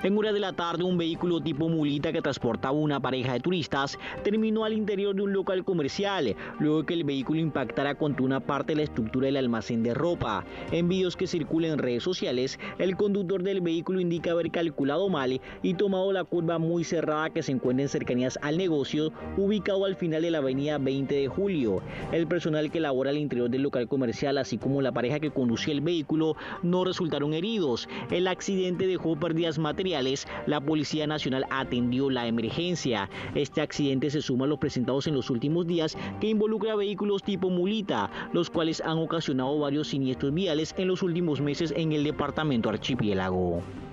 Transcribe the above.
En horas de la tarde, un vehículo tipo mulita que transportaba una pareja de turistas terminó al interior de un local comercial, luego de que el vehículo impactara contra una parte de la estructura del almacén de ropa. En videos que circulan en redes sociales, el conductor del vehículo indica haber calculado mal y tomado la curva muy cerrada que se encuentra en cercanías al negocio, ubicado al final de la avenida 20 de Julio. El personal que labora al interior del local comercial, así como la pareja que conducía el vehículo, no resultaron heridos. El accidente dejó pérdidas materiales. La Policía Nacional atendió la emergencia. Este accidente se suma a los presentados en los últimos días que involucra vehículos tipo mulita, los cuales han ocasionado varios siniestros viales en los últimos meses en el departamento Archipiélago.